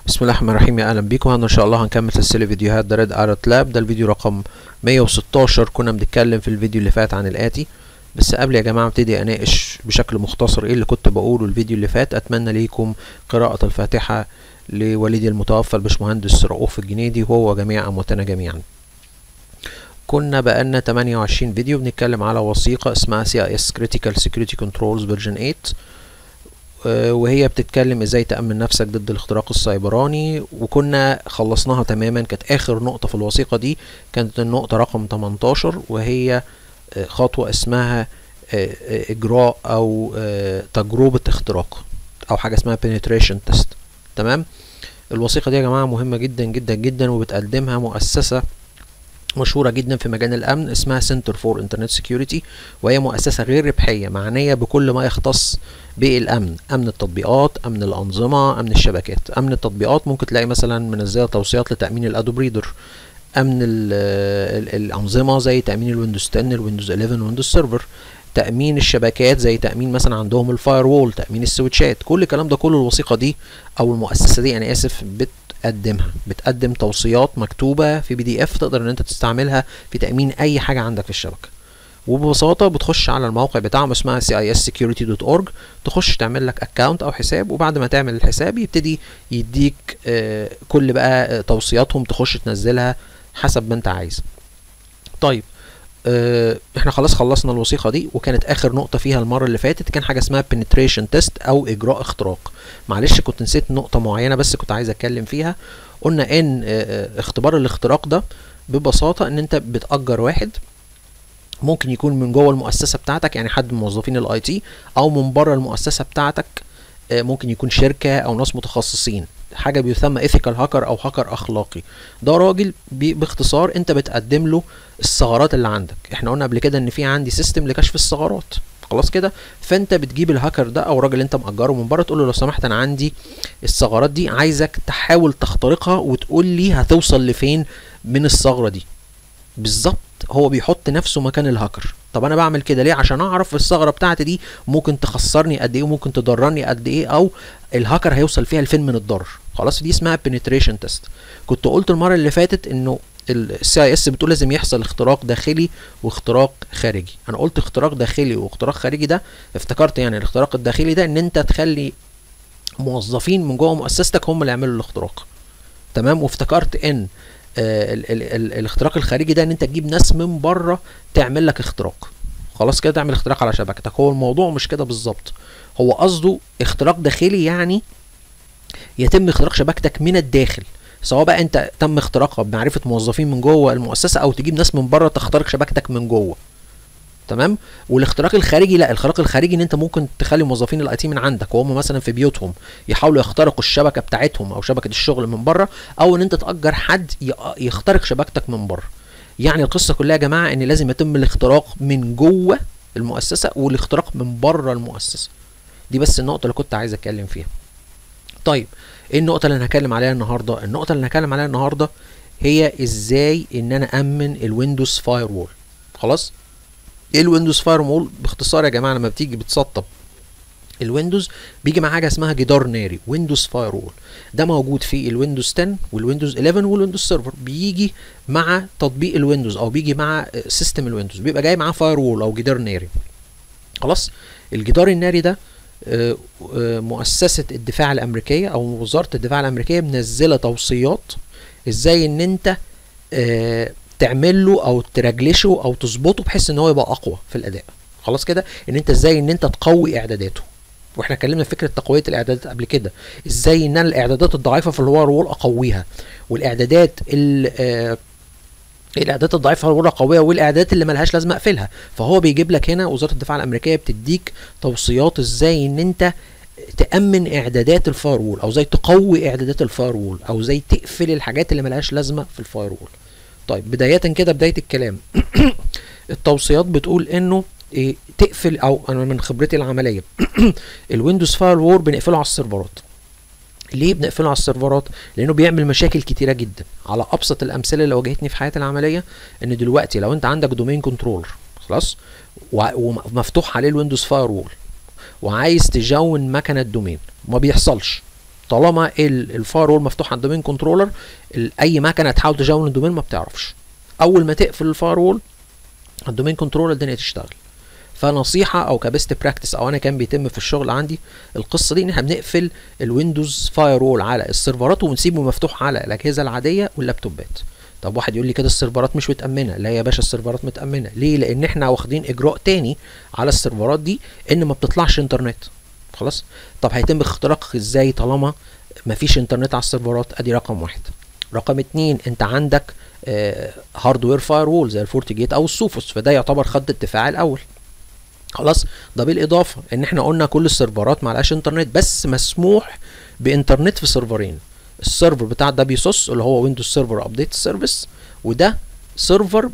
بسم الله الرحمن الرحيم. يا اهلا بيكم. ان شاء الله هنكمل سلسله فيديوهات ده ريد ارت لاب. ده الفيديو رقم 116. كنا بنتكلم في الفيديو اللي فات عن الاتي، بس قبل يا جماعه ابتدي اناقش بشكل مختصر ايه اللي كنت بقوله الفيديو اللي فات. اتمنى ليكم قراءه الفاتحه لوالدي المتوفى الباشمهندس رؤوف الجنيدي وهو وجميع امواتنا جميعا. كنا بقالنا 28 فيديو بنتكلم على وثيقه اسمها CIS Critical Security Controls Version 8، وهي بتتكلم ازاي تأمن نفسك ضد الاختراق السيبراني، وكنا خلصناها تماما. كانت اخر نقطة في الوثيقة دي كانت النقطة رقم 18، وهي خطوة اسمها اجراء او تجربة اختراق او حاجة اسمها penetration test. تمام. الوثيقة دي يا جماعة مهمة جدا جدا جدا، وبتقدمها مؤسسة مشهورة جدا في مجال الأمن اسمها Center for Internet Security، وهي مؤسسة غير ربحية معنية بكل ما يختص بالأمن، أمن التطبيقات، أمن الأنظمة، أمن الشبكات. أمن التطبيقات ممكن تلاقي مثلا منزلة توصيات لتأمين الأدوب ريدر. أمن الأنظمة زي تأمين الويندوز 10، الويندوز 11، الويندوز سيرفر. تأمين الشبكات زي تأمين مثلا عندهم الفاير وول، تأمين السويتشات. كل الكلام ده كله الوثيقة دي أو المؤسسة دي أنا آسف بتقدم توصيات مكتوبة في PDF تقدر ان انت تستعملها في تأمين اي حاجة عندك في الشبكة. وببساطة بتخش على الموقع بتاعهم اسمها cissecurity.org، تخش تعمل لك اكاونت او حساب، وبعد ما تعمل الحساب يبتدي يديك كل بقى توصياتهم تخش تنزلها حسب ما انت عايز. طيب احنا خلاص خلصنا الوثيقة دي، وكانت اخر نقطة فيها المرة اللي فاتت كان حاجة اسمها penetration test او اجراء اختراق. معلش كنت نسيت نقطة معينة بس كنت عايز اتكلم فيها. قلنا ان اختبار الاختراق ده ببساطة ان انت بتأجر واحد، ممكن يكون من جوه المؤسسة بتاعتك يعني حد من موظفين الاي تي، او من بره المؤسسة بتاعتك ممكن يكون شركة او ناس متخصصين، حاجة بيسمى ethical هاكر او هاكر اخلاقي. ده راجل باختصار انت بتقدم له الثغرات اللي عندك. احنا قلنا قبل كده ان في عندي سيستم لكشف الثغرات، خلاص كده. فانت بتجيب الهاكر ده او الراجل اللي انت مأجره من بره، تقول له لو سمحت انا عندي الثغرات دي، عايزك تحاول تخترقها وتقول لي هتوصل لفين من الثغرة دي بالظبط. هو بيحط نفسه مكان الهاكر. طب انا بعمل كده ليه؟ عشان اعرف الثغرة بتاعتي دي ممكن تخسرني قد ايه وممكن تضرني قد ايه، او الهاكر هيوصل فيها لفين من الضرر. خلاص، دي اسمها penetration test. كنت قلت المرة اللي فاتت انه CIS بتقول لازم يحصل اختراق داخلي واختراق خارجي. انا قلت اختراق داخلي واختراق خارجي، ده افتكرت يعني الاختراق الداخلي ده ان انت تخلي موظفين من جوه مؤسستك هم اللي يعملوا الاختراق. تمام. وافتكرت ان الاختراق الخارجي ده ان انت تجيب ناس من بره تعمل لك اختراق. خلاص كده، تعمل اختراق على شبكتك. هو الموضوع مش كده بالظبط، هو قصده اختراق داخلي يعني يتم اختراق شبكتك من الداخل، سواء بقى انت تم اختراقها بمعرفة موظفين من جوه المؤسسة او تجيب ناس من بره تخترق شبكتك من جوه. تمام. والاختراق الخارجي لا، الاختراق الخارجي ان انت ممكن تخلي موظفين الاي تي من عندك وهم مثلا في بيوتهم يحاولوا يخترقوا الشبكه بتاعتهم او شبكه الشغل من بره، او ان انت تأجر حد يخترق شبكتك من بره. يعني القصه كلها يا جماعه ان لازم يتم الاختراق من جوه المؤسسه والاختراق من بره المؤسسه. دي بس النقطه اللي كنت عايز اتكلم فيها. طيب ايه النقطه اللي انا هتكلم عليها النهارده؟ النقطه اللي انا هتكلم عليها النهارده هي ازاي ان انا امن الويندوز فاير وول. خلاص، ايه الويندوز فاير وول باختصار يا جماعه؟ لما بتيجي بتسطب الويندوز بيجي مع حاجه اسمها جدار ناري، ويندوز فاير وول. ده موجود في الويندوز 10 والويندوز 11 والويندوز سيرفر. بيجي مع تطبيق الويندوز او بيجي مع سيستم الويندوز، بيبقى جاي معاه فاير وول او جدار ناري. خلاص، الجدار الناري ده مؤسسه الدفاع الامريكيه او وزاره الدفاع الامريكيه منزله توصيات ازاي ان انت تعمل له او ترجلشه او تظبطه بحيث ان هو يبقى اقوى في الاداء. خلاص كده، ان انت ازاي ان انت تقوي اعداداته. واحنا اتكلمنا في فكره تقويه الاعدادات قبل كده، ازاي ان انا الاعدادات الضعيفه في الفاير وول اقويها، والاعدادات الاعدادات الضعيفه في الفاير وول اقويها، والاعدادات اللي ملهاش لازمه اقفلها. فهو بيجيب لك هنا وزاره الدفاع الامريكيه بتديك توصيات ازاي ان انت تأمن اعدادات الفاير وول، او ازاي تقوي اعدادات الفاير وول، او ازاي تقفل الحاجات اللي ملهاش لازمه في الفاير وول. طيب بداية كده، بداية الكلام التوصيات بتقول انه تقفل، او انا من خبرتي العملية الويندوز فاير وول بنقفله على السيرفرات. ليه بنقفله على السيرفرات؟ لانه بيعمل مشاكل كتيرة جدا. على ابسط الامثلة اللي واجهتني في حياتي العملية، ان دلوقتي لو انت عندك دومين كنترولر خلاص ومفتوح عليه الويندوز فاير وول وعايز تجون مكنة دومين، ما بيحصلش. طالما الفاير وول مفتوح على الدومين كنترولر، اي مكنه تحاول تجاوب الدومين ما بتعرفش. اول ما تقفل الفاير وول على الدومين كنترولر الدنيا تشتغل. فنصيحه او كبست براكتس، او انا كان بيتم في الشغل عندي القصه دي، ان احنا بنقفل الويندوز فاير وول على السيرفرات وبنسيبه مفتوح على الاجهزه العاديه واللابتوبات. طب واحد يقول لي كده السيرفرات مش متامنه. لا يا باشا، السيرفرات متامنه. ليه؟ لان احنا واخدين اجراء تاني على السيرفرات دي، ان ما بتطلعش انترنت. خلاص. طب هيتم اختراقها ازاي طالما مفيش انترنت على السيرفرات؟ ادي رقم واحد. رقم اتنين، انت عندك هاردوير فاير وول زي الفورتيجيت او السوفوس، فده يعتبر خط الدفاع الاول. خلاص. ده بالاضافه ان احنا قلنا كل السيرفرات معلهاش انترنت، بس مسموح بانترنت في سيرفرين. السيرفر بتاع WSOS اللي هو ويندوز سيرفر ابديت سيرفيس، وده سيرفر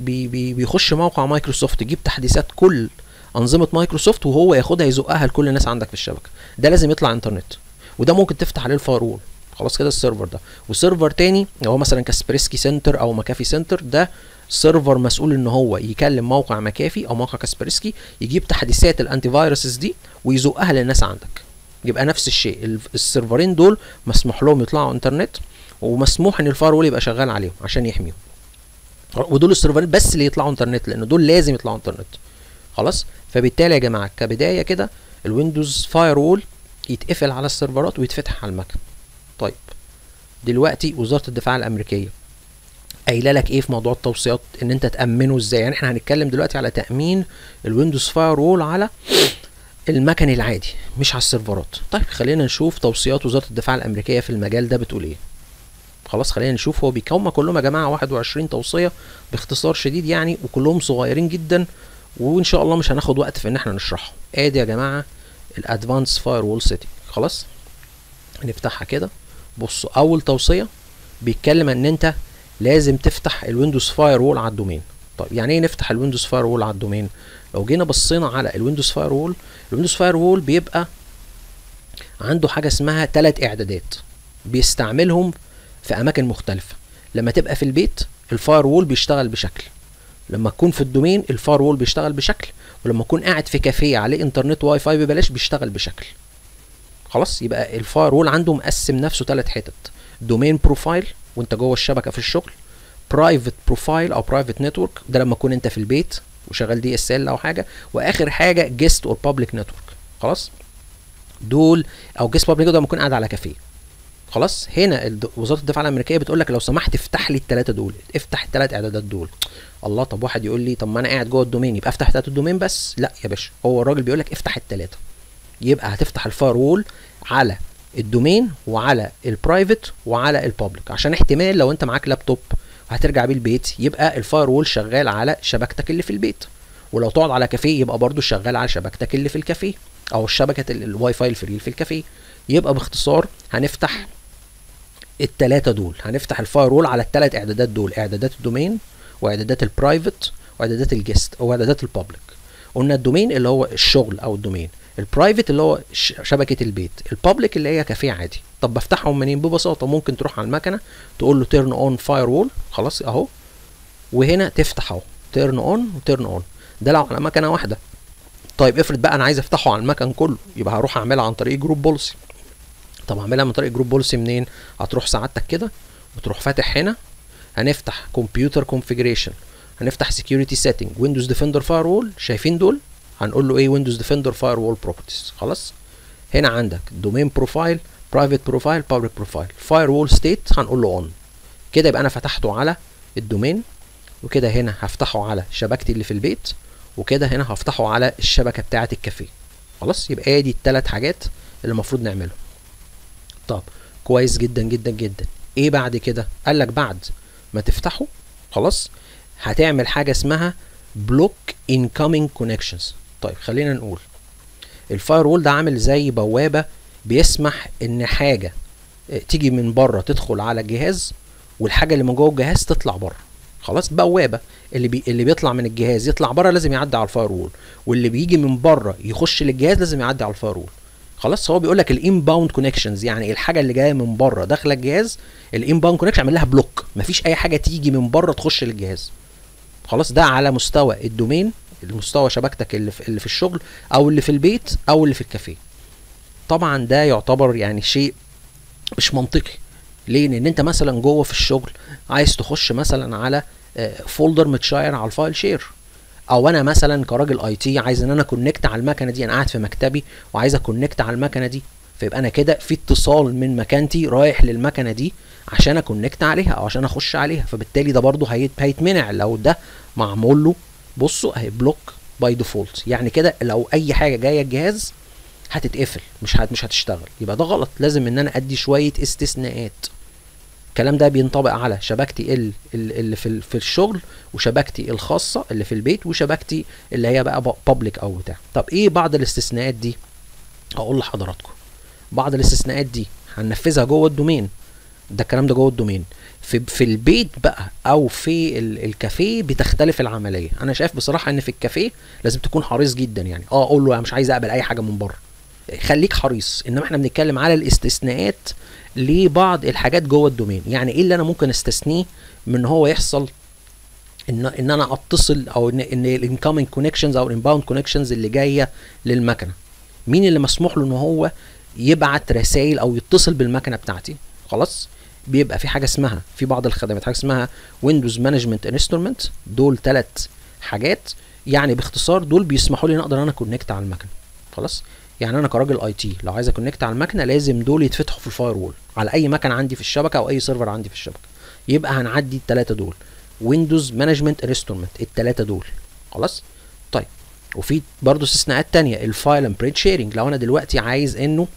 بيخش موقع مايكروسوفت يجيب تحديثات كل انظمه مايكروسوفت وهو ياخدها يزقها لكل الناس عندك في الشبكه. ده لازم يطلع انترنت، وده ممكن تفتح عليه الفاير وول. خلاص كده السيرفر ده. وسيرفر تاني هو مثلا كاسبرسكي سنتر او مكافي سنتر، ده سيرفر مسؤول ان هو يكلم موقع مكافي او موقع كاسبرسكي يجيب تحديثات الانتي فيروسز دي ويزقها للناس عندك. يبقى نفس الشيء، السيرفرين دول مسموح لهم يطلعوا انترنت، ومسموح ان الفاير وول يبقى شغال عليهم عشان يحميهم. ودول السيرفرين بس اللي يطلعوا انترنت، لان دول لازم يطلعوا انترنت. خلاص. فبالتالي يا جماعه كبدايه كده الويندوز فاير وول يتقفل على السيرفرات ويتفتح على المكن. طيب دلوقتي وزاره الدفاع الامريكيه قايله لك ايه في موضوع التوصيات ان انت تامنه ازاي؟ يعني احنا هنتكلم دلوقتي على تامين الويندوز فاير وول على المكن العادي مش على السيرفرات. طيب خلينا نشوف توصيات وزاره الدفاع الامريكيه في المجال ده بتقول ايه. خلاص خلينا نشوف. هو بيكون كلهم يا جماعه 21 توصيه باختصار شديد يعني، وكلهم صغيرين جدا، وان شاء الله مش هناخد وقت في ان احنا نشرحهم. ادي يا جماعه الادفانس فاير وول سيتنج. خلاص هنفتحها كده. بصوا، اول توصيه بيتكلم ان انت لازم تفتح الويندوز فاير وول على الدومين. طيب يعني ايه نفتح الويندوز فاير وول على الدومين؟ لو جينا بصينا على الويندوز فاير وول، الويندوز فاير وول بيبقى عنده حاجه اسمها 3 اعدادات بيستعملهم في اماكن مختلفه. لما تبقى في البيت الفاير وول بيشتغل بشكل، لما تكون في الدومين الفاير وول بيشتغل بشكل، ولما تكون قاعد في كافيه عليه انترنت واي فاي ببلاش بيشتغل بشكل. خلاص. يبقى الفاير وول عنده مقسم نفسه 3 حتت: دومين بروفايل وانت جوه الشبكه في الشغل، برايفت بروفايل او برايفت نتورك ده لما تكون انت في البيت وشغال DSL او حاجه، واخر حاجه جيست اور بابليك نتورك. خلاص. دول او جيست بابليك ده لما تكون قاعد على كافيه. خلاص. هنا وزاره الدفاع الامريكيه بتقول لك لو سمحت افتح لي ال3 دول، افتح ال3 اعدادات دول. الله. طب واحد يقول لي طب ما انا قاعد جوه الدومين يبقى افتح 3 الدومين بس؟ لا يا باشا، هو الراجل بيقول لك افتح ال3. يبقى هتفتح الفاير وول على الدومين وعلى البرايفت وعلى البابليك، عشان احتمال لو انت معاك لابتوب وهترجع بيه البيت يبقى الفاير وول شغال على شبكتك اللي في البيت، ولو تقعد على كافيه يبقى برضو شغال على شبكتك اللي في الكافيه او شبكه الواي فاي الفري في الكافيه. يبقى باختصار هنفتح ال3 دول، هنفتح الفاير وول على ال3 اعدادات دول: اعدادات الدومين واعدادات البرايفت واعدادات الجيست او اعدادات البابليك. قلنا الدومين اللي هو الشغل او الدومين، البرايفت اللي هو شبكه البيت، البابليك اللي هي كافيه عادي. طب بفتحهم منين؟ ببساطه ممكن تروح على المكنه تقول له تيرن اون فاير وول. خلاص اهو، وهنا تفتح اهو تيرن اون وتيرن اون. ده لو على مكنه واحده. طيب افرض بقى انا عايز افتحه على المكن كله، يبقى هروح اعملها عن طريق جروب بوليسي. طب اعملها من طريق جروب بوليسي منين؟ هتروح سعادتك كده وتروح فاتح هنا، هنفتح كمبيوتر كونفيجريشن، هنفتح سكيورتي سيتنج ويندوز ديفندر فاير وول. شايفين دول؟ هنقول له ايه؟ ويندوز ديفندر فاير وول بروبرتيز. خلاص. هنا عندك دومين بروفايل، برايفت بروفايل، بابليك بروفايل، فاير وول ستيت هنقول له اون. كده يبقى انا فتحته على الدومين، وكده هنا هفتحه على شبكتي اللي في البيت، وكده هنا هفتحه على الشبكه بتاعه الكافيه. خلاص. يبقى ادي ال3 حاجات اللي المفروض نعملهم. طب كويس جدا جدا جدا. ايه بعد كده؟ قال لك بعد ما تفتحه خلاص هتعمل حاجه اسمها بلوك انكمينج كونكشنز. طيب خلينا نقول الفاير وول ده عامل زي بوابه بيسمح ان حاجه تيجي من بره تدخل على الجهاز، والحاجه اللي من جوه الجهاز تطلع بره. خلاص. بوابه اللي بيطلع من الجهاز يطلع بره لازم يعدي على الفاير وول، واللي بيجي من بره يخش للجهاز لازم يعدي على الفاير وول. خلاص. هو بيقول لك الانباوند كونكشنز، يعني الحاجه اللي جايه من بره داخله الجهاز، الانباوند كونكشن عمل لها بلوك، مفيش اي حاجه تيجي من بره تخش للجهاز. خلاص. ده على مستوى الدومين، المستوى شبكتك اللي في الشغل او اللي في البيت او اللي في الكافيه. طبعا ده يعتبر يعني شيء مش منطقي. ليه؟ لان انت مثلا جوه في الشغل عايز تخش مثلا على فولدر متشاير على الفايل شير، او انا مثلا كراجل اي تي عايز ان انا كونكت على المكنه دي، انا قاعد في مكتبي وعايز اكونكت على المكنه دي، فيبقى انا كده في اتصال من مكانتي رايح للمكنه دي عشان اكونكت عليها او عشان اخش عليها، فبالتالي ده برضو هيتمنع لو ده معمول له بصوا اهي بلوك باي ديفولت. يعني كده لو اي حاجه جايه الجهاز هتتقفل، مش هتشتغل، يبقى ده غلط. لازم ان انا ادي شويه استثناءات. الكلام ده بينطبق على شبكتي اللي في الشغل، وشبكتي الخاصه اللي في البيت، وشبكتي اللي هي بقى بابليك او بتاع. طب ايه بعض الاستثناءات دي؟ هقول لحضراتكم. بعض الاستثناءات دي هننفذها جوه الدومين، ده الكلام ده جوه الدومين. في البيت بقى او في الكافيه بتختلف العمليه. انا شايف بصراحه ان في الكافيه لازم تكون حريص جدا، يعني اقول له انا مش عايز اقبل اي حاجه من بره، خليك حريص. انما احنا بنتكلم على الاستثناءات لبعض الحاجات جوه الدومين. يعني ايه اللي انا ممكن استثنيه من هو يحصل ان انا اتصل، او ان الانكoming كونكشنز او الانباوند كونكشنز اللي جايه للمكنه، مين اللي مسموح له ان هو يبعت رسائل او يتصل بالمكنه بتاعتي؟ خلاص، بيبقى في حاجه اسمها في بعض الخدمات حاجه اسمها ويندوز مانجمنت انسترومنت. دول 3 حاجات، يعني باختصار دول بيسمحوا لي ان اقدر انا كونكت على المكنه. خلاص، يعني انا كراجل اي تي لو عايز اكونكت على المكنه لازم دول يتفتحوا في الفاير وول على اي مكنه عندي في الشبكه او اي سيرفر عندي في الشبكه. يبقى هنعدي ال3 دول ويندوز مانجمنت انسترومنت، ال3 دول. خلاص. طيب، وفي برضه استثناءات تانية، الفايل اند برنت شيرنج. لو انا دلوقتي عايز انه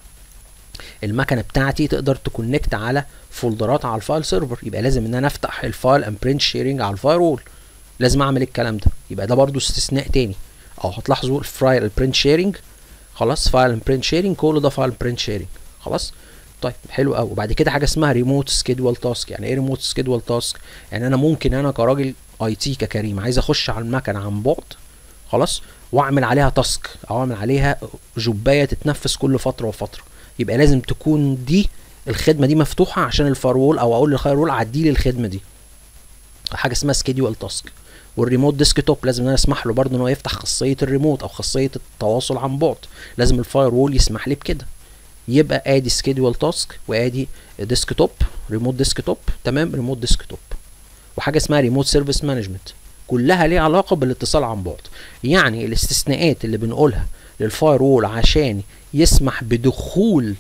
المكنه بتاعتي تقدر تكونكت على فولدرات على الفايل سيرفر، يبقى لازم ان انا افتح الفايل اند برنت شيرنج على الفاير وول. لازم اعمل الكلام ده، يبقى ده برضه استثناء تاني. او هتلاحظوا الفايل برنت شيرنج، خلاص، فايل برنت شيرنج، كل ده فايل برنت شيرنج. خلاص. طيب حلو قوي. وبعد كده حاجه اسمها ريموت سكيدول تاسك. يعني ايه ريموت سكيدول تاسك؟ يعني انا ممكن انا كراجل اي تي ككريم عايز اخش على المكنه عن بعد، خلاص، واعمل عليها تاسك او اعمل عليها جوبايه تتنفذ كل فتره وفتره. يبقى لازم تكون دي الخدمه دي مفتوحه عشان الفايرول، او اقول للفايرول عدي لي الخدمه دي. حاجه اسمها سكيدول تاسك. والريموت ديسكتوب لازم انا اسمح له برضه ان هو يفتح خاصيه الريموت او خاصيه التواصل عن بعد، لازم الفاير وول يسمح لي بكده. يبقى ادي سكيدول تاسك، وادي ديسكتوب، ريموت ديسكتوب، تمام، ريموت ديسكتوب. وحاجه اسمها ريموت سيرفيس مانجمنت، كلها ليها علاقه بالاتصال عن بعد. يعني الاستثناءات اللي بنقولها للفاير وول عشان يسمح بدخول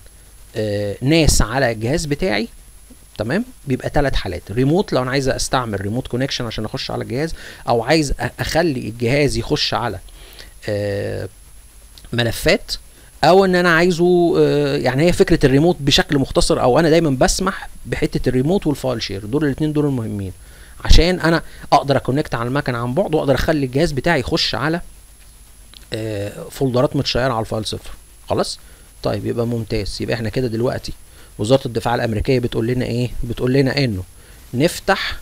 ناس على الجهاز بتاعي، تمام، بيبقى 3 حالات. ريموت، لو انا عايز استعمل ريموت كونكشن عشان اخش على الجهاز، او عايز اخلي الجهاز يخش على ملفات، او ان انا عايزه يعني هي فكره الريموت بشكل مختصر، او انا دايما بسمح بحته الريموت والفايل شير. دول الاثنين دول المهمين عشان انا اقدر اكونكت على المكنه عن بعد، واقدر اخلي الجهاز بتاعي يخش على فولدرات متشيره على الفايل سيرفر. خلاص. طيب يبقى ممتاز. يبقى احنا كده دلوقتي وزاره الدفاع الامريكيه بتقول لنا ايه؟ بتقول لنا انه نفتح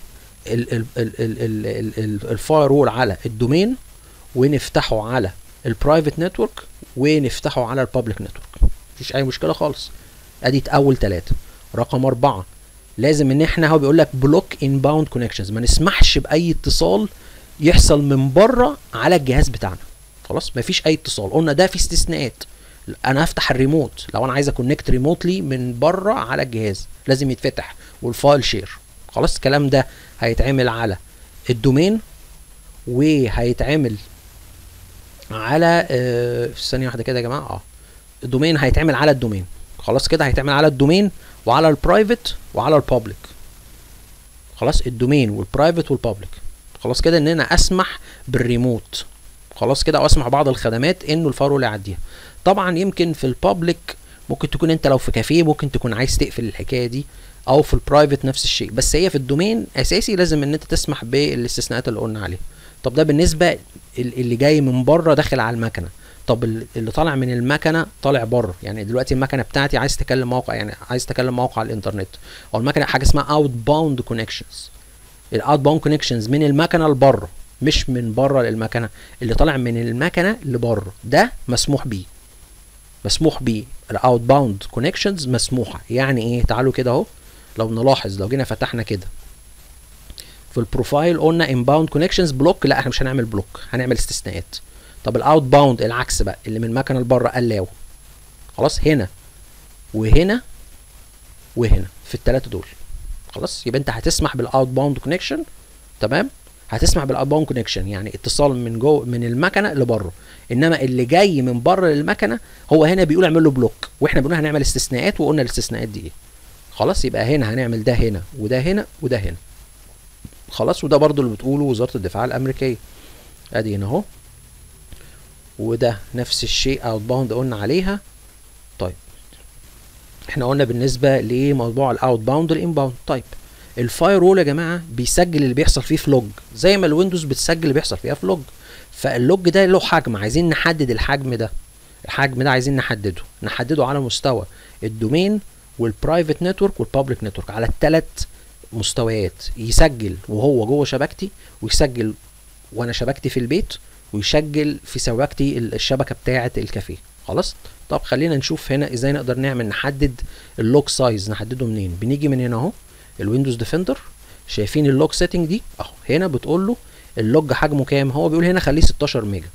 الفاير وول على الدومين، ونفتحه على البرايفت نتورك، ونفتحه على البابليك نتورك. مفيش اي مشكله خالص. ادي اول 3. رقم 4، لازم ان احنا هو بيقول لك بلوك انباوند كونكشنز، ما نسمحش باي اتصال يحصل من بره على الجهاز بتاعنا. خلاص، مفيش اي اتصال. قلنا ده في استثناءات. انا هفتح الريموت لو انا عايز اكونكت ريموتلي من بره على الجهاز، لازم يتفتح، والفايل شير. خلاص، الكلام ده هيتعمل على الدومين، وهيتعمل على ثانيه واحده كده يا جماعه. الدومين هيتعمل على الدومين. خلاص كده، هيتعمل على الدومين وعلى البرايفت وعلى البابليك. خلاص، الدومين والبرايفت والبابليك. خلاص كده، ان انا اسمح بالريموت. خلاص كده، او اسمح بعض الخدمات انه الفايرول يعديها. طبعا يمكن في البابليك ممكن تكون انت لو في كافيه ممكن تكون عايز تقفل الحكايه دي، او في البرايفت نفس الشيء، بس هي في الدومين اساسي لازم ان انت تسمح بالاستثناءات اللي قلنا عليها. طب ده بالنسبه اللي جاي من بره داخل على المكنه. طب اللي طالع من المكنه طالع بره، يعني دلوقتي المكنه بتاعتي عايز تكلم موقع، يعني عايز تكلم موقع على الانترنت، او المكنه حاجه اسمها اوت باوند كونكشنز. الاوت باوند كونكشنز من المكنه لبره، مش من بره للمكنه. اللي طالع من المكنه لبره ده مسموح بيه، مسموح بيه. الاوت باوند كونكشنز مسموحه. يعني ايه؟ تعالوا كده اهو، لو نلاحظ، لو جينا فتحنا كده في البروفايل قلنا انباوند كونكشنز بلوك، لا احنا مش هنعمل بلوك، هنعمل استثناءات. طب الاوت باوند العكس بقى، اللي من المكنه لبره قلاو. خلاص، هنا وهنا وهنا في الثلاثه دول. خلاص، يبقى انت هتسمح بالاوت باوند كونكشن. تمام، هتسمح بالاوت باوند كونكشن يعني اتصال من جوه من المكنه لبره، انما اللي جاي من بره للمكنه هو هنا بيقول اعمل له بلوك، واحنا بنقول هنعمل استثناءات وقلنا الاستثناءات دي ايه. خلاص، يبقى هنا هنعمل ده هنا وده هنا وده هنا. خلاص، وده برضو اللي بتقوله وزاره الدفاع الامريكيه. ادي هنا اهو، وده نفس الشيء اوت باوند قلنا عليها. طيب احنا قلنا بالنسبه لموضوع الاوت باوند والان باوند. طيب الفاير وول يا جماعه بيسجل اللي بيحصل فيه في لوج، زي ما الويندوز بتسجل اللي بيحصل فيها في لوج. فاللوج ده له حجم، عايزين نحدد الحجم ده. الحجم ده عايزين نحدده على مستوى الدومين والبرايفت نتورك والبابليك نتورك، على الثلاث مستويات. يسجل وهو جوه شبكتي، ويسجل وانا شبكتي في البيت، ويسجل في شبكتي الشبكه بتاعه الكافيه. خلاص. طب خلينا نشوف هنا ازاي نقدر نحدد اللوج سايز. نحدده منين؟ بنيجي من هنا اهو، الويندوز ديفندر. شايفين اللوج سيتنج دي اهو، هنا بتقول له اللوج حجمه كام. هو بيقول هنا خليه 16 ميجا،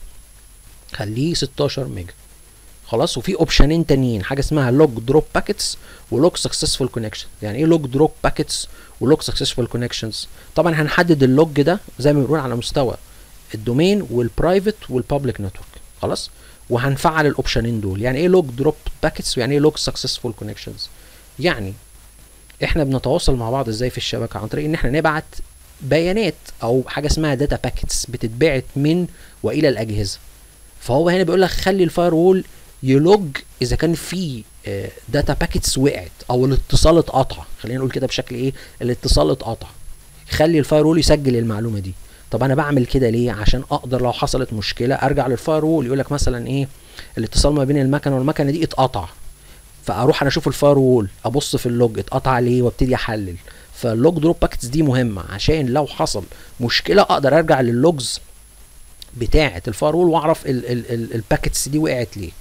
خليه 16 ميجا. خلاص. وفي اوبشنين تانيين، حاجه اسمها لوج دروب باكيتس ولوج سكسسفول كونكشن. يعني ايه لوج دروب باكيتس ولوج سكسسفول كونكشنز؟ طبعا هنحدد اللوج ده زي ما بنقول على مستوى الدومين والبرايفت والبابليك نتورك. خلاص، وهنفعل الاوبشنين دول. يعني ايه لوج دروب باكيتس ويعني ايه لوج سكسسفول كونكشنز؟ يعني احنا بنتواصل مع بعض ازاي في الشبكه؟ عن طريق ان احنا نبعت بيانات او حاجه اسمها داتا باكيتس بتتبعت من والى الاجهزه. فهو هنا بيقول لك خلي الفاير وول يلوج اذا كان في داتا باكيتس وقعت او الاتصال اتقطع. خلينا نقول كده بشكل ايه، الاتصال اتقطع. خلي الفاير وول يسجل المعلومه دي. طب انا بعمل كده ليه؟ عشان اقدر لو حصلت مشكله ارجع للفاير وول، يقول لك مثلا ايه، الاتصال ما بين المكنه والمكنه دي اتقطع، فاروح انا اشوف الفاير وول، ابص في اللوج اتقطع ليه وابتدي احلل. فاللوج دروب باكيتس دي مهمه عشان لو حصل مشكله اقدر ارجع لللوجز بتاعه الفاير وول واعرف الباكيتس دي وقعت ليه.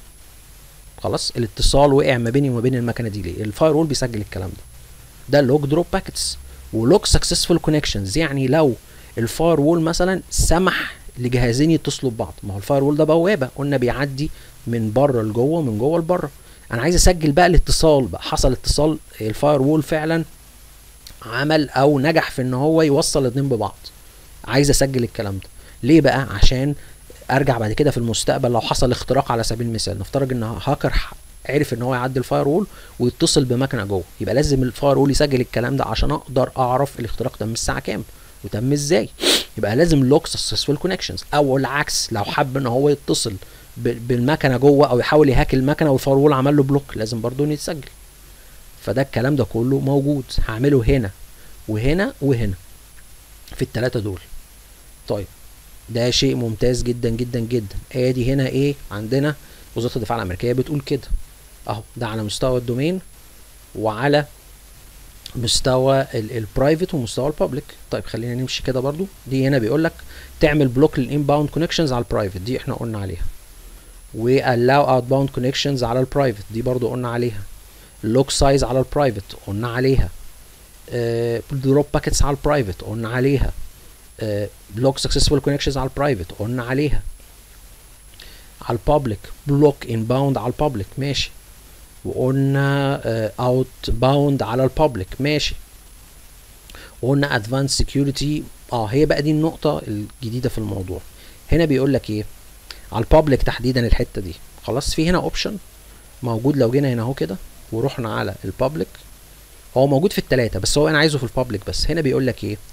خلاص، الاتصال وقع ما بيني وما بين المكنه دي ليه. الفاير وول بيسجل الكلام ده لوج دروب باكيتس. ولوج سكسسفول كونكشنز يعني لو الفاير وول مثلا سمح لجهازين يتصلوا ببعض. ما هو الفاير وول ده بوابه، قلنا بيعدي من بره لجوه ومن جوه لبره. انا عايز اسجل بقى الاتصال، بقى حصل اتصال، الفاير وول فعلا عمل او نجح في ان هو يوصل الاثنين ببعض. عايز اسجل الكلام ده ليه بقى؟ عشان ارجع بعد كده في المستقبل لو حصل اختراق على سبيل المثال، نفترض ان هاكر عرف ان هو يعدي الفاير وول ويتصل بمكنه جوه، يبقى لازم الفاير وول يسجل الكلام ده عشان اقدر اعرف الاختراق تم الساعه كام وتم ازاي. يبقى لازم لوج سكسسفول كونكشنز. او العكس، لو حب ان هو يتصل بالمكنه جوه او يحاول يهاك المكنه والفاير وول عمل له بلوك، لازم برضه يتسجل. فده الكلام ده كله موجود. هعمله هنا وهنا وهنا في الثلاثه دول. طيب ده شيء ممتاز جدا جدا جدا. ادي هنا ايه عندنا؟ وزاره الدفاع الامريكيه بتقول كده اهو، ده على مستوى الدومين وعلى مستوى البرايفت ومستوى البابليك. طيب خلينا نمشي كده برضو. دي هنا بيقول لك تعمل بلوك للانباوند كونكشنز على البرايفت، دي احنا قلنا عليها. واللاو اوت باوند كونكشنز على البرايفت، دي برضو قلنا عليها. اللوك سايز على البرايفت قلنا عليها. دروب باكيتس على البرايفت قلنا عليها. بلوك سكسسفول كونكشنز على البرايفت قلنا عليها. على البابليك بلوك انباوند على البابليك ماشي. وقلنا اوت باوند على البابليك ماشي. وقلنا ادفانس سكيورتي. هي بقى دي النقطه الجديده في الموضوع. هنا بيقول لك ايه على البابليك تحديدا الحته دي. خلاص، في هنا اوبشن موجود. لو جينا هنا اهو كده ورحنا على البابليك، هو موجود في الثلاثه بس هو انا عايزه في البابليك بس. هنا بيقول لك ايه،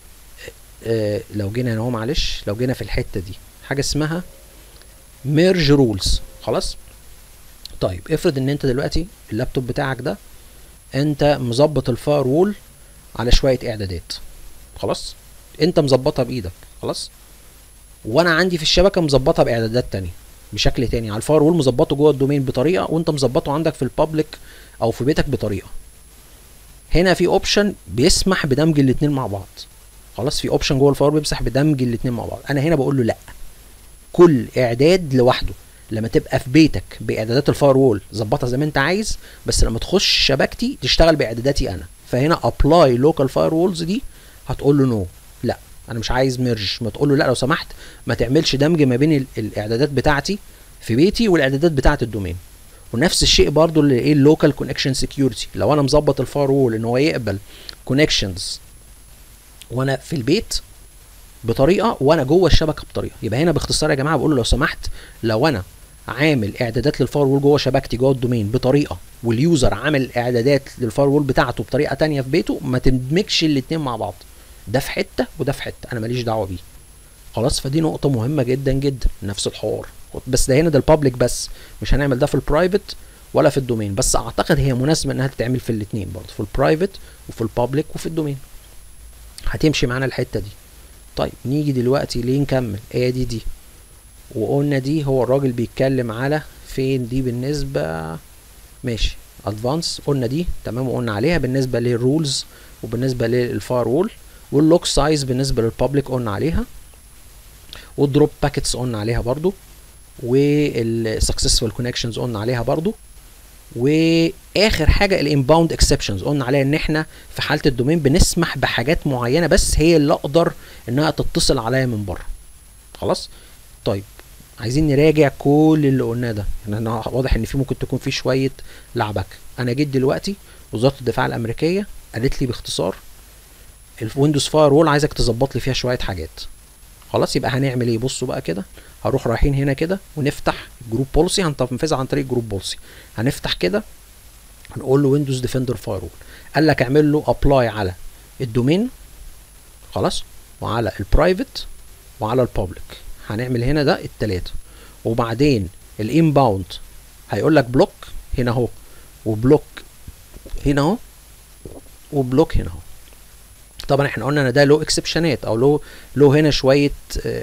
لو جينا هنا اهو، معلش، لو جينا في الحته دي حاجه اسمها ميرج رولز. خلاص. طيب افرض ان انت دلوقتي اللابتوب بتاعك ده انت مظبط الفاير وول على شويه اعدادات. خلاص، انت مظبطها بايدك. خلاص، وانا عندي في الشبكه مظبطها باعدادات تانية بشكل تاني. على الفاير وول مظبطه جوه الدومين بطريقه، وانت مظبطه عندك في البابليك او في بيتك بطريقه. هنا في اوبشن بيسمح بدمج الاثنين مع بعض. خلاص، في اوبشن جوه الفاير بيمسح بدمج الاثنين مع بعض. انا هنا بقول له لا، كل اعداد لوحده. لما تبقى في بيتك باعدادات الفاير وول ظبطها زي ما انت عايز، بس لما تخش شبكتي تشتغل باعداداتي انا. فهنا ابلاي لوكال فاير وولز دي هتقول له نو، لا انا مش عايز ميرج. ما تقول له لا لو سمحت ما تعملش دمج ما بين الاعدادات بتاعتي في بيتي والاعدادات بتاعت الدومين. ونفس الشيء برضو اللي ايه اللوكال كونكشن سكيورتي. لو انا مظبط الفاير وول ان هو يقبل كونكشنز وانا في البيت بطريقه وانا جوه الشبكه بطريقه، يبقى هنا باختصار يا جماعه بقول له لو سمحت لو انا عامل اعدادات للفاير وول جوه شبكتي جوه الدومين بطريقه واليوزر عامل اعدادات للفاير وول بتاعته بطريقه تانية في بيته، ما تدمجش الاثنين مع بعض، ده في حته وده في حته، انا ماليش دعوه بيه. خلاص، فدي نقطه مهمه جدا جدا. نفس الحوار بس ده هنا ده البابليك بس، مش هنعمل ده في البرايفت ولا في الدومين، بس اعتقد هي مناسبه انها تتعمل في الاثنين برضه، في البرايفت وفي البابليك وفي الدومين، هتمشي معانا الحته دي. طيب نيجي دلوقتي ليه نكمل دي وقلنا دي هو الراجل بيتكلم على فين دي بالنسبه، ماشي ادفانس قلنا دي تمام وقلنا عليها بالنسبه للرولز وبالنسبه للفاير وول، واللوك سايز بالنسبه للبابليك قلنا عليها، والدروب باكيتس قلنا عليها برضو، والسكسسفul كونكشنز قلنا عليها برضو، واخر حاجه الانباوند اكسبشنز قلنا عليها ان احنا في حاله الدومين بنسمح بحاجات معينه بس هي اللي اقدر انها تتصل عليا من بره. خلاص. طيب عايزين نراجع كل اللي قلناه ده، انا واضح ان في ممكن تكون في شويه لعبك. انا جيت دلوقتي وزاره الدفاع الامريكيه قالت لي باختصار الويندوز فاير وول عايزك تظبط لي فيها شويه حاجات. خلاص، يبقى هنعمل ايه؟ بصوا بقى كده، هروح رايحين هنا كده ونفتح جروب بوليسي، هننفذها عن طريق جروب بوليسي. هنفتح كده هنقول له ويندوز ديفندر فاير وول، قال لك اعمل له ابلاي على الدومين خلاص، وعلى البرايفت وعلى البابليك. هنعمل هنا ده التلاته، وبعدين الانباوند هيقول لك بلوك هنا اهو، وبلوك هنا اهو، وبلوك هنا اهو. طبعا احنا قلنا ان ده له اكسبشنات او له هنا شويه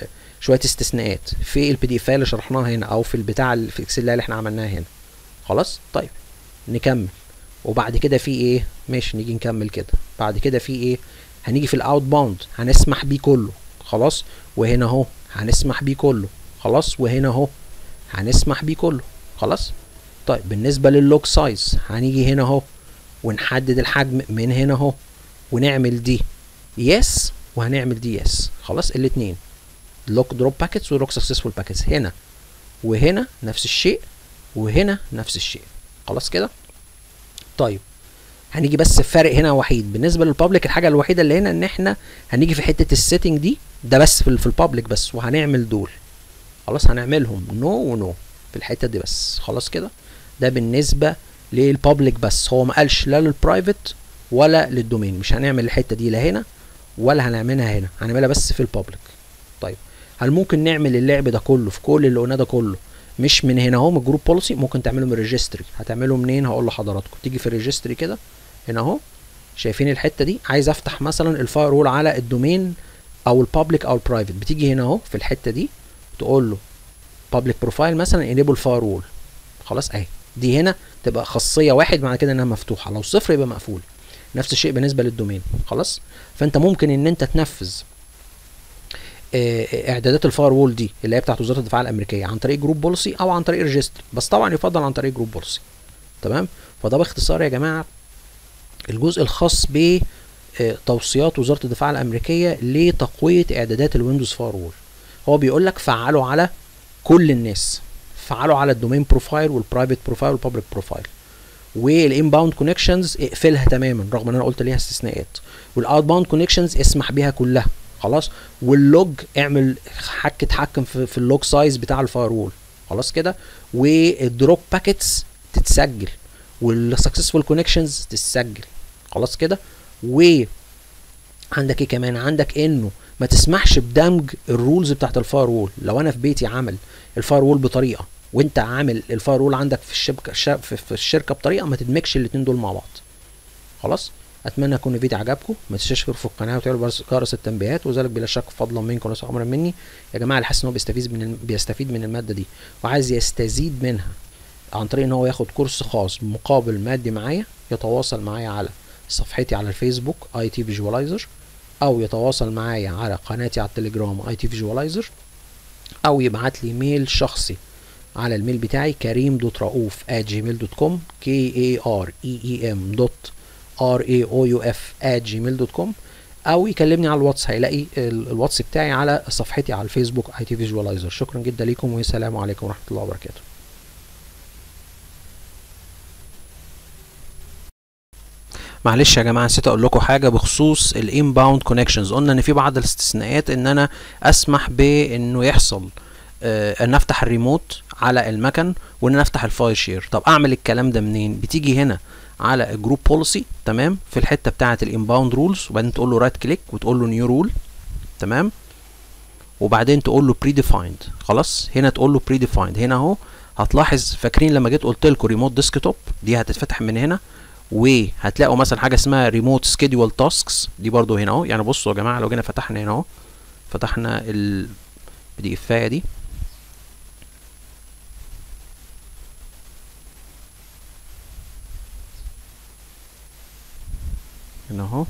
استثناءات في البي دي اف اللي شرحناها هنا او في البتاع في الاكسل اللي احنا عملناها هنا. خلاص. طيب نكمل، وبعد كده في ايه؟ ماشي نيجي نكمل كده. بعد كده في ايه؟ هنيجي في الاوت باوند هنسمح بيه كله. خلاص، وهنا اهو هنسمح بيه كله. خلاص، وهنا اهو هنسمح بيه كله. خلاص. طيب بالنسبه لللوك سايز هنيجي هنا اهو ونحدد الحجم من هنا اهو، ونعمل دي يس وهنعمل دي يس. خلاص، الاثنين لوك دروب باكيتس ولوك سكسسفول باكيتس، هنا وهنا نفس الشيء وهنا نفس الشيء. خلاص كده. طيب هنيجي بس الفرق هنا وحيد بالنسبه للبابليك، الحاجه الوحيده اللي هنا ان احنا هنيجي في حته السيتنج دي ده بس في البابليك بس، وهنعمل دول. خلاص، هنعملهم نو ونو في الحته دي بس. خلاص كده، ده بالنسبه للبابليك بس، هو ما قالش لا للبرايفت ولا للدومين. مش هنعمل الحته دي لا هنا ولا هنعملها هنا، هنعملها بس في البابليك. طيب هل ممكن نعمل اللعب ده كله في كل اللي قلناه ده كله مش من هنا اهو من الجروب بوليسي؟ ممكن تعمله من الريجستري. هتعمله منين؟ هقول لحضراتكم. تيجي في الريجستري كده هنا اهو، شايفين الحته دي؟ عايز افتح مثلا الفاير وول على الدومين او البابليك او البرايفت، بتيجي هنا اهو في الحته دي تقول له بابليك بروفايل مثلا انيبل فاير وول. خلاص اهي دي هنا تبقى خاصيه واحد، معنى كده انها مفتوحه، لو صفر يبقى مقفول. نفس الشيء بالنسبه للدومين. خلاص، فانت ممكن ان انت تنفذ اعدادات الفاير وول دي اللي هي بتاعت وزاره الدفاع الامريكيه عن طريق جروب بوليسي او عن طريق ريجستري، بس طبعا يفضل عن طريق جروب بوليسي. تمام. فده باختصار يا جماعه الجزء الخاص بتوصيات وزاره الدفاع الامريكيه لتقويه اعدادات الويندوز فاير وول. هو بيقول لك فعله على كل الناس، فعله على الدومين بروفايل والبرايفت بروفايل والبابليك بروفايل، والانباوند كونكشنز اقفلها تماما رغم ان انا قلت ليها استثناءات، والاوت باوند كونكشنز اسمح بيها كلها. خلاص، واللوج اعمل تحكم في اللوج سايز بتاع الفاير وول. خلاص كده، والدروب باكيتس تتسجل، والسكسسفول كونكشنز تتسجل. خلاص كده. وعندك ايه كمان؟ عندك انه ما تسمحش بدمج الرولز بتاعت الفاير وول. لو انا في بيتي عامل الفاير وول بطريقه وانت عامل الفاير وول عندك في الشركه بطريقه، ما تدمجش الاثنين دول مع بعض. خلاص. اتمنى يكون الفيديو عجبكم، ما تنساش تشتركوا في القناه وتفعلوا جرس التنبيهات، وذلك بلا شك فضلا منكم وليس امرا مني. يا جماعه اللي حاسس ان هو بيستفيد من الماده دي وعايز يستزيد منها عن طريق ان هو ياخد كورس خاص مقابل مادي معايا، يتواصل معايا على صفحتي على الفيسبوك IT Visualizer، او يتواصل معايا على قناتي على التليجرام IT Visualizer، او يبعت لي ميل شخصي على الميل بتاعي kareem.raouf@gmail.com kareem.raouf@gmail.com، او يكلمني على الواتس، هيلاقي الواتس بتاعي على صفحتي على الفيسبوك IT Visualizer. شكرا جدا ليكم والسلام عليكم ورحمة الله وبركاته. معلش يا جماعه نسيت اقول لكم حاجه بخصوص الانباوند كونكشنز. قلنا ان في بعض الاستثناءات ان انا اسمح بانه يحصل ان افتح الريموت على المكن وان انا افتح الفايل شير. طب اعمل الكلام ده منين؟ بتيجي هنا على الجروب بوليسي، تمام، في الحته بتاعه الانباوند رولز، وبعدين تقول له رايت كليك وتقول له نيو رول، تمام، وبعدين تقول له بري ديفايند. خلاص هنا تقول له بري ديفايند. هنا اهو هتلاحظ، فاكرين لما جيت قلت لكم ريموت ديسكتوب دي هتتفتح من هنا، وهتلاقوا مثلا حاجه اسمها ريموت سكيدول تاسكس دي برضو هنا اهو. يعني بصوا يا جماعه لو جينا فتحنا هنا اهو، فتحنا دي افايه دي، هنا اهو.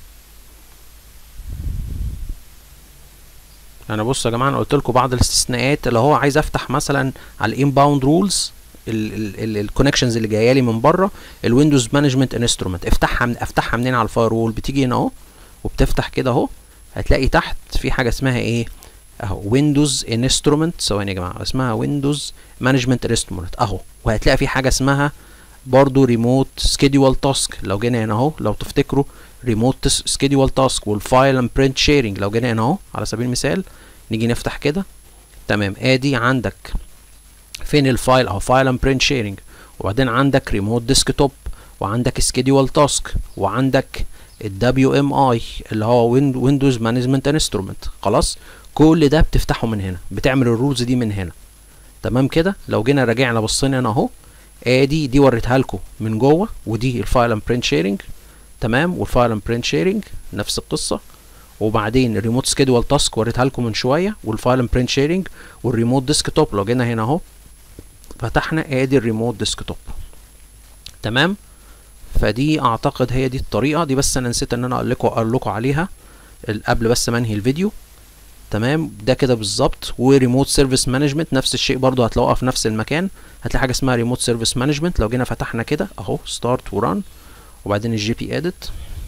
انا بصوا يا جماعه انا قلت لكم بعض الاستثناءات اللي هو عايز افتح مثلا على الانباوند رولز الكونكشنز اللي جايه لي من بره الويندوز مانجمنت انسترومنت، افتحها منين؟ على الفاير وول. بتيجي هنا اهو وبتفتح كده اهو، هتلاقي تحت في حاجه اسمها ايه اهو، ويندوز انسترومنت. ثواني يا جماعه، اسمها ويندوز مانجمنت انسترومنت اهو. وهتلاقي في حاجه اسمها برضو ريموت سكيدول تاسك. لو جينا هنا اهو لو تفتكروا ريموت سكيدول تاسك والفايل اند برنت شيرنج، لو جينا هنا اهو على سبيل المثال نيجي نفتح كده، تمام، ادي عندك فين الفايل اهو، فايل اند برنت شيرنج، وبعدين عندك ريموت ديسكتوب، وعندك سكيدول تاسك، وعندك الدبليو ام اي اللي هو ويندوز مانجمنت انسترومنت. خلاص كل ده بتفتحه من هنا، بتعمل الرولز دي من هنا، تمام كده. لو جينا راجعنا بصينا هنا اهو، ادي دي وريتها لكم من جوه، ودي الفايل اند برنت شيرنج، تمام، والفايل اند برنت شيرنج نفس القصه، وبعدين الريموت سكيدول تاسك وريتها لكم من شويه، والفايل اند برنت شيرنج، والريموت ديسكتوب. لو جينا هنا اهو فتحنا ادي الريموت ديسكتوب، تمام. فدي اعتقد هي دي الطريقه دي، بس انا نسيت ان انا اقول لكم عليها قبل بس ما انهي الفيديو، تمام. ده كده بالظبط. وريموت سيرفيس مانجمنت نفس الشيء برضو، هتلاقوها في نفس المكان، هتلاقي حاجه اسمها ريموت سيرفيس مانجمنت. لو جينا فتحنا كده اهو ستارت وران، وبعدين الجي بي اديت،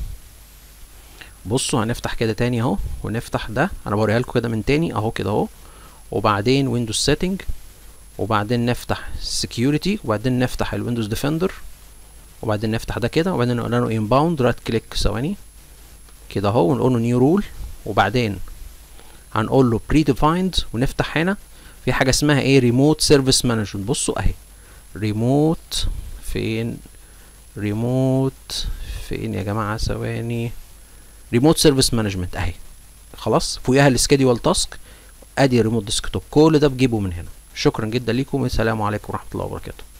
بصوا هنفتح كده تاني اهو، ونفتح ده انا بوريها لكم كده من تاني اهو كده اهو، وبعدين ويندوز سيتنج، وبعدين نفتح سكيورتي، وبعدين نفتح الويندوز ديفندر، وبعدين نفتح ده كده، وبعدين نقول له انباوند رايت كليك ثواني كده اهو، ونقول له نيو رول، وبعدين هنقول له بري ديفايند، ونفتح هنا في حاجه اسمها ايه ريموت سيرفيس مانجمنت. بصوا اهي ريموت فين، ريموت فين يا جماعه، ثواني، ريموت سيرفيس مانجمنت اهي. خلاص فوقيها السكيدول تاسك، ادي الريموت ديسكتوب. كل ده بجيبه من هنا. شكرا جدا ليكم، والسلام عليكم ورحمه الله وبركاته.